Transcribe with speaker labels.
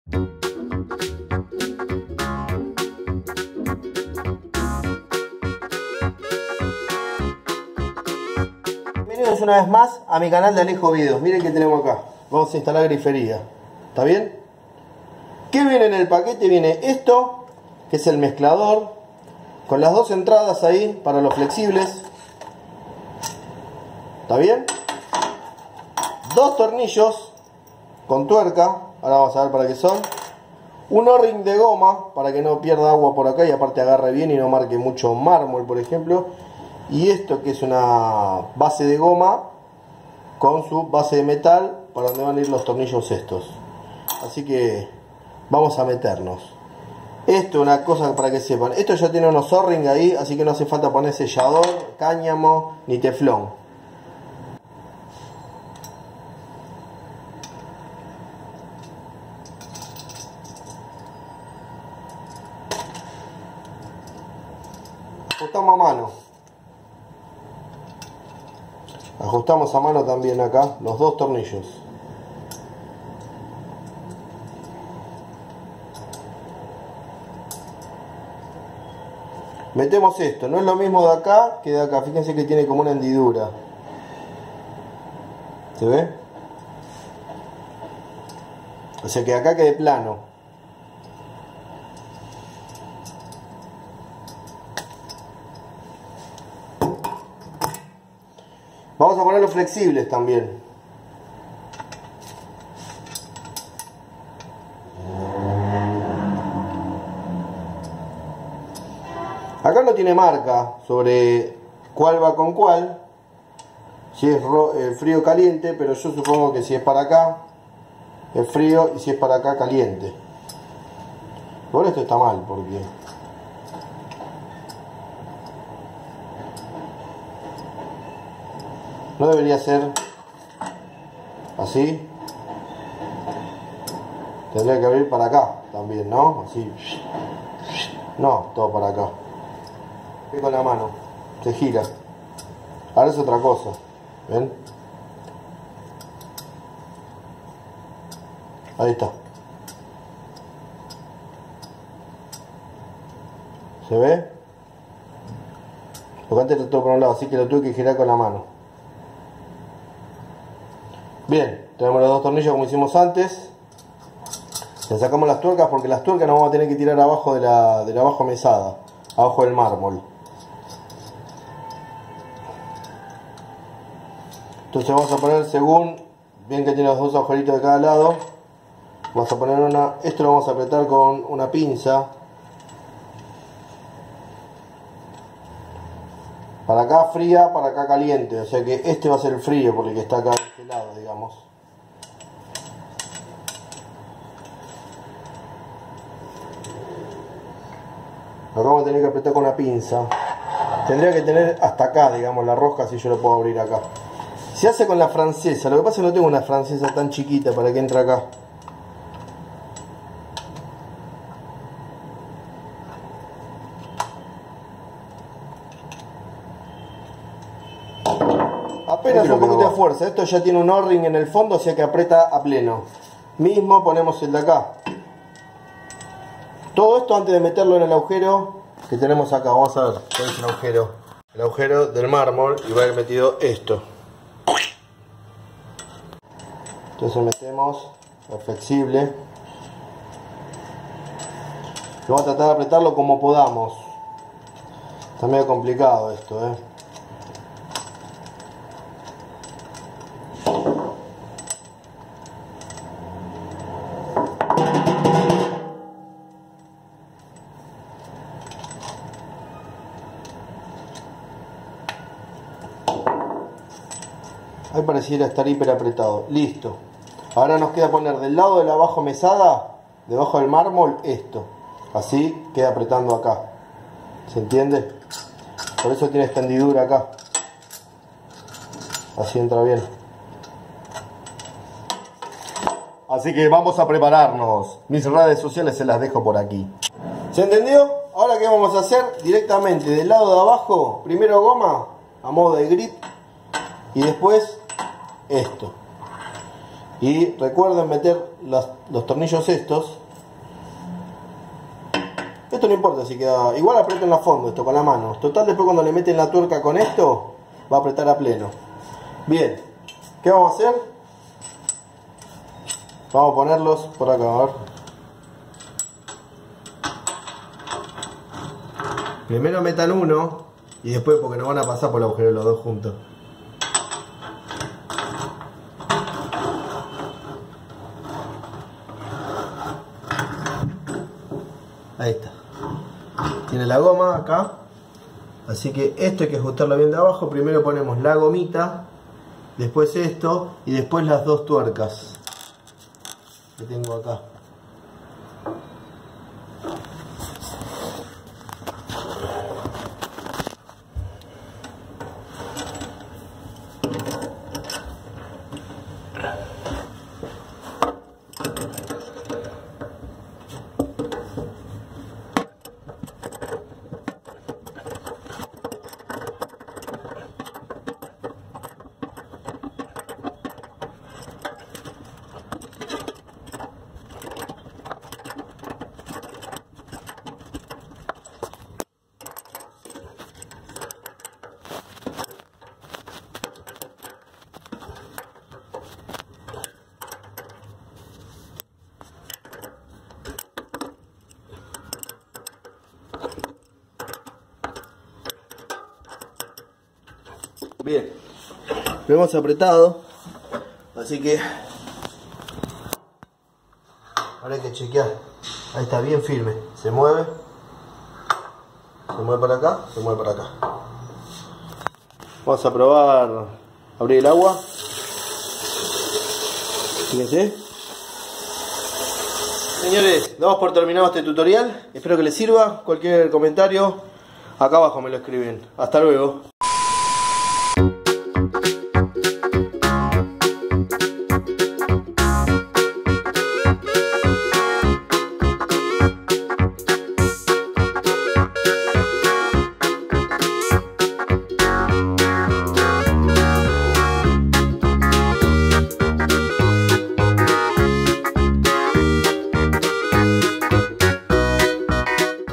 Speaker 1: Bienvenidos una vez más a mi canal de Alejo Videos. Miren que tenemos acá. Vamos a instalar grifería. ¿Está bien? ¿Qué viene en el paquete? Viene esto, que es el mezclador, con las dos entradas ahí para los flexibles. ¿Está bien? Dos tornillos con tuerca. Ahora vamos a ver para qué son. Un O-ring de goma para que no pierda agua por acá y aparte agarre bien y no marque mucho mármol, por ejemplo. Y esto que es una base de goma con su base de metal para donde van a ir los tornillos estos. Así que vamos a meternos. Esto es una cosa para que sepan. Esto ya tiene unos O-ring ahí, así que no hace falta poner sellador, cáñamo ni teflón. Ajustamos a mano. Ajustamos a mano también acá los dos tornillos. Metemos esto, no es lo mismo de acá que de acá. Fíjense que tiene como una hendidura. ¿Se ve? O sea que acá quede plano. Vamos a poner los flexibles también. Acá no tiene marca sobre cuál va con cuál, si es frío o caliente, pero yo supongo que si es para acá es frío y si es para acá caliente. Por esto está mal, porque no debería ser así. Tendría que abrir para acá también, ¿no? Así. No, todo para acá. Y con la mano. Se gira. Ahora es otra cosa. ¿Ven? Ahí está. ¿Se ve? Porque antes lo tuve por un lado, así que lo tuve que girar con la mano. Bien, tenemos los dos tornillos como hicimos antes. Le sacamos las tuercas porque las tuercas nos vamos a tener que tirar abajo de la bajo mesada, abajo del mármol. Entonces vamos a poner, según bien que tiene los dos agujeritos de cada lado, vamos a poner una, esto lo vamos a apretar con una pinza. Para acá fría, para acá caliente, o sea que este va a ser el frío porque está acá de este lado, digamos. Acá vamos a tener que apretar con una pinza. Tendría que tener hasta acá, digamos, la rosca, si yo lo puedo abrir acá. Se hace con la francesa, lo que pasa es que no tengo una francesa tan chiquita para que entre acá. Apenas un poquito de fuerza. Esto ya tiene un O-ring en el fondo, o sea que aprieta a pleno. Mismo ponemos el de acá. Todo esto antes de meterlo en el agujero que tenemos acá. Vamos a ver cuál es el agujero. El agujero del mármol, y va a ir metido esto. Entonces metemos el flexible. Vamos a tratar de apretarlo como podamos. Está medio complicado esto, Ahí pareciera estar hiper apretado. Listo. Ahora nos queda poner del lado de la bajo mesada, debajo del mármol, esto. Así queda apretando acá. ¿Se entiende? Por eso tiene esta hendidura acá. Así entra bien. Así que vamos a prepararnos. Mis redes sociales se las dejo por aquí. ¿Se entendió? Ahora ¿qué vamos a hacer? Directamente del lado de abajo, primero goma a modo de grip y después esto. Y recuerden meter los tornillos estos. Esto no importa si queda... Igual aprieten a fondo esto con la mano. Total, después cuando le meten la tuerca con esto, va a apretar a pleno. Bien. ¿Qué vamos a hacer? Vamos a ponerlos por acá, a ver. Primero metan uno y después porque no van a pasar por el agujero los dos juntos. Ahí está. Tiene la goma acá. Así que esto hay que ajustarlo bien de abajo. Primero ponemos la gomita, después esto y después las dos tuercas que tengo acá. Bien, lo hemos apretado, así que ahora hay que chequear. Ahí está, bien firme, se mueve para acá, se mueve para acá. Vamos a probar abrir el agua. Fíjense. Señores, damos por terminado este tutorial. Espero que les sirva. Cualquier comentario acá abajo me lo escriben. Hasta luego.